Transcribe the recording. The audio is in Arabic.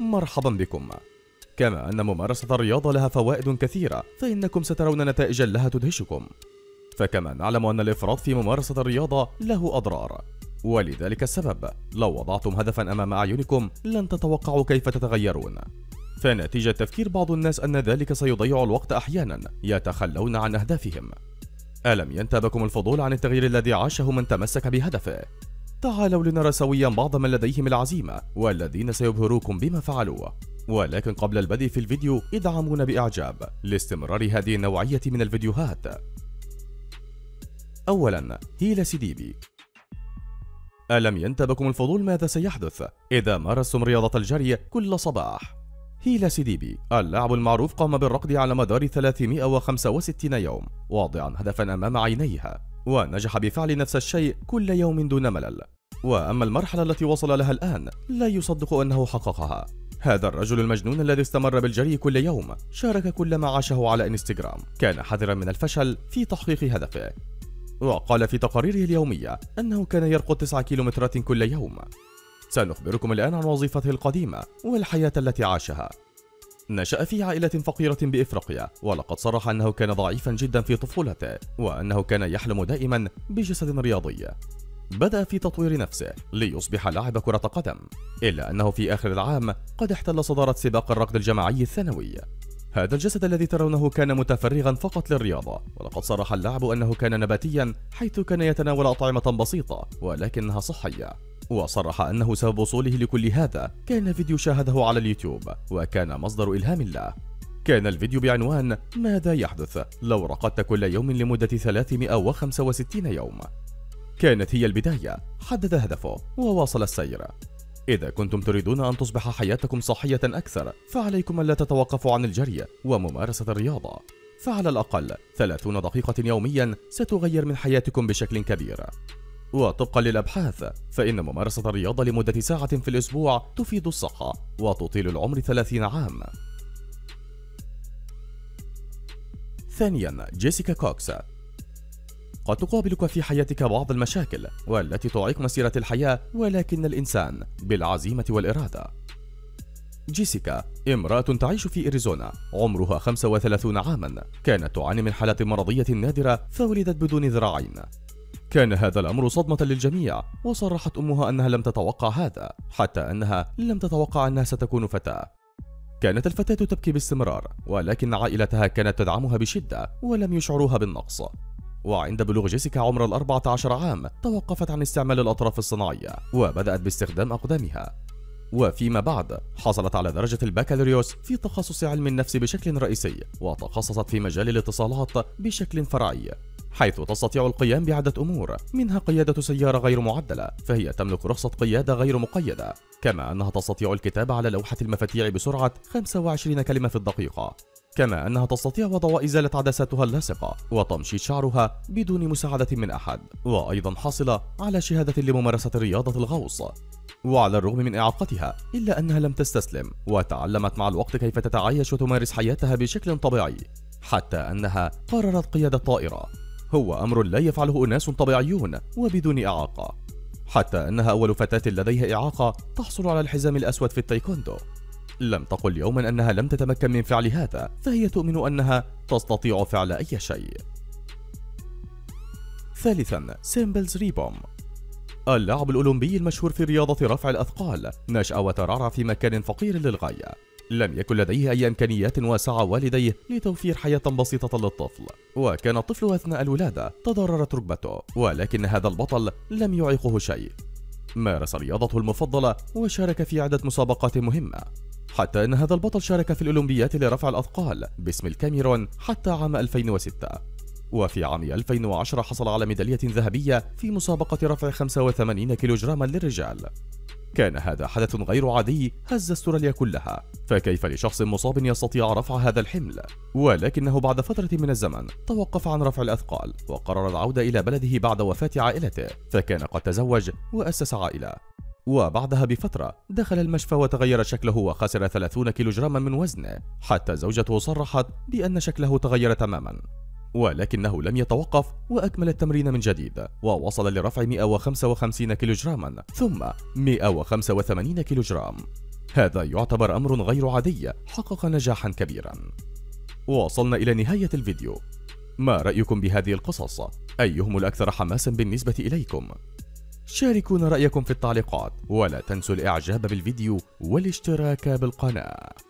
مرحبا بكم. كما أن ممارسة الرياضة لها فوائد كثيرة، فإنكم سترون نتائجا لها تدهشكم. فكما نعلم أن الإفراط في ممارسة الرياضة له أضرار، ولذلك السبب لو وضعتم هدفا أمام أعينكم لن تتوقعوا كيف تتغيرون. فنتيجة تفكير بعض الناس أن ذلك سيضيع الوقت أحيانا يتخلون عن أهدافهم. ألم ينتابكم الفضول عن التغيير الذي عاشه من تمسك بهدفه؟ تعالوا لنرى سويا بعض من لديهم العزيمة والذين سيبهروكم بما فعلوه. ولكن قبل البدء في الفيديو ادعمونا بإعجاب لاستمرار هذه النوعية من الفيديوهات. أولا، هيلا سيديبي. ألم ينتابكم الفضول ماذا سيحدث إذا مارستم رياضة الجري كل صباح؟ هيلا سيديبي اللاعب المعروف قام بالركض على مدار 365 يوم واضعا هدفا أمام عينيها، ونجح بفعل نفس الشيء كل يوم دون ملل. وأما المرحلة التي وصل لها الآن لا يصدق أنه حققها. هذا الرجل المجنون الذي استمر بالجري كل يوم شارك كل ما عاشه على انستغرام، كان حذرا من الفشل في تحقيق هدفه، وقال في تقاريره اليومية أنه كان يرقد 9 كيلومترات كل يوم. سنخبركم الآن عن وظيفته القديمة والحياة التي عاشها. نشأ في عائلة فقيرة بإفريقيا، ولقد صرح أنه كان ضعيفا جدا في طفولته وأنه كان يحلم دائما بجسد رياضي. بدأ في تطوير نفسه ليصبح لاعب كرة قدم، إلا أنه في آخر العام قد احتل صدارة سباق الركض الجماعي الثانوي. هذا الجسد الذي ترونه كان متفرغا فقط للرياضة، ولقد صرح اللاعب أنه كان نباتيا حيث كان يتناول أطعمة بسيطة ولكنها صحية. وصرح أنه سبب وصوله لكل هذا كان فيديو شاهده على اليوتيوب وكان مصدر إلهام له. كان الفيديو بعنوان ماذا يحدث لو رقدت كل يوم لمدة 365 يوم. كانت هي البداية، حدد هدفه وواصل السير. إذا كنتم تريدون أن تصبح حياتكم صحية أكثر فعليكم ألا تتوقفوا عن الجري وممارسة الرياضة، فعلى الأقل 30 دقيقة يوميا ستغير من حياتكم بشكل كبير. وطبقا للأبحاث فإن ممارسة الرياضة لمدة ساعة في الأسبوع تفيد الصحة وتطيل العمر 30 عام. ثانيا، جيسيكا كوكس. قد تقابلك في حياتك بعض المشاكل والتي تعيق مسيرة الحياة، ولكن الإنسان بالعزيمة والإرادة. جيسيكا امرأة تعيش في أريزونا، عمرها 35 عاما، كانت تعاني من حالة مرضية نادرة فولدت بدون ذراعين. كان هذا الأمر صدمة للجميع، وصرحت أمها أنها لم تتوقع هذا، حتى أنها لم تتوقع أنها ستكون فتاة. كانت الفتاة تبكي باستمرار، ولكن عائلتها كانت تدعمها بشدة ولم يشعروها بالنقص. وعند بلوغ جيسيكا عمر 14 عام توقفت عن استعمال الأطراف الصناعية وبدأت باستخدام أقدامها. وفيما بعد حصلت على درجة البكالوريوس في تخصص علم النفس بشكل رئيسي، وتخصصت في مجال الاتصالات بشكل فرعي، حيث تستطيع القيام بعدة أمور، منها قيادة سيارة غير معدلة، فهي تملك رخصة قيادة غير مقيدة، كما أنها تستطيع الكتابة على لوحة المفاتيح بسرعة 25 كلمة في الدقيقة، كما أنها تستطيع وضع وإزالة عدساتها اللاصقة وتمشيط شعرها بدون مساعدة من أحد، وأيضا حاصلة على شهادة لممارسة رياضة الغوص. وعلى الرغم من إعاقتها إلا أنها لم تستسلم، وتعلمت مع الوقت كيف تتعايش وتمارس حياتها بشكل طبيعي، حتى أنها قررت قيادة طائرة، هو أمر لا يفعله أناس طبيعيون وبدون إعاقة، حتى أنها أول فتاة لديها إعاقة تحصل على الحزام الأسود في التايكوندو. لم تقل يوما أنها لم تتمكن من فعل هذا، فهي تؤمن أنها تستطيع فعل أي شيء. ثالثا، سيمبلز ريبوم. اللاعب الأولمبي المشهور في رياضة رفع الأثقال نشأ وترعرع في مكان فقير للغاية، لم يكن لديه أي إمكانيات، وسعى والديه لتوفير حياة بسيطة للطفل، وكان الطفل أثناء الولادة تضررت ركبته، ولكن هذا البطل لم يعيقه شيء. مارس رياضته المفضلة وشارك في عدة مسابقات مهمة، حتى أن هذا البطل شارك في الأولمبيات لرفع الأثقال باسم الكاميرون حتى عام 2006. وفي عام 2010 حصل على ميدالية ذهبية في مسابقة رفع 85 كيلوغراما للرجال. كان هذا حدث غير عادي هز استراليا كلها، فكيف لشخص مصاب يستطيع رفع هذا الحمل؟ ولكنه بعد فترة من الزمن توقف عن رفع الأثقال وقرر العودة إلى بلده بعد وفاة عائلته، فكان قد تزوج وأسس عائلة. وبعدها بفترة دخل المشفى وتغير شكله وخسر 30 كيلوغراما من وزنه، حتى زوجته صرحت بأن شكله تغير تماما. ولكنه لم يتوقف وأكمل التمرين من جديد، ووصل لرفع 155 كيلوغراما ثم 185 كيلوغرام. هذا يعتبر أمر غير عادي حقق نجاحا كبيرا. وصلنا إلى نهاية الفيديو. ما رأيكم بهذه القصص؟ أيهم الأكثر حماسا بالنسبة إليكم؟ شاركونا رأيكم في التعليقات، ولا تنسوا الإعجاب بالفيديو والاشتراك بالقناة.